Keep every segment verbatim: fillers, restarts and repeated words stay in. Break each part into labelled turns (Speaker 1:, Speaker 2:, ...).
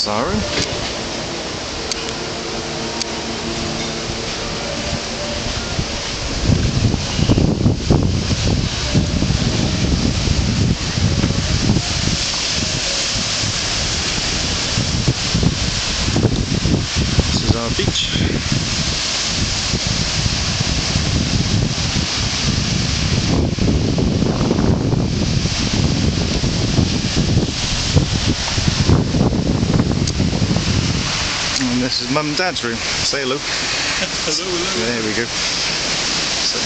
Speaker 1: Zahra. This is our beach. And this is Mum and Dad's room. Say hello.
Speaker 2: Hello, hello.
Speaker 1: There we go. So,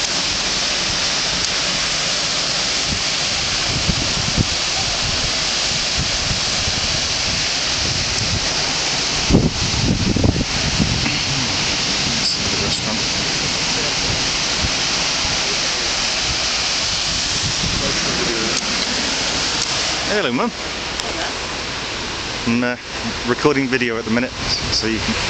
Speaker 1: this is the restaurant. Hello, Mum. I'm uh, recording video at the minute, so you can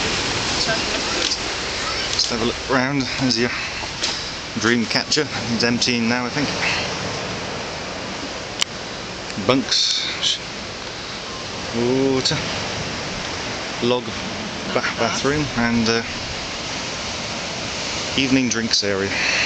Speaker 1: just have a look around. There's your dream catcher. It's emptying now, I think. Bunks, water, log ba bathroom, and uh, evening drinks area.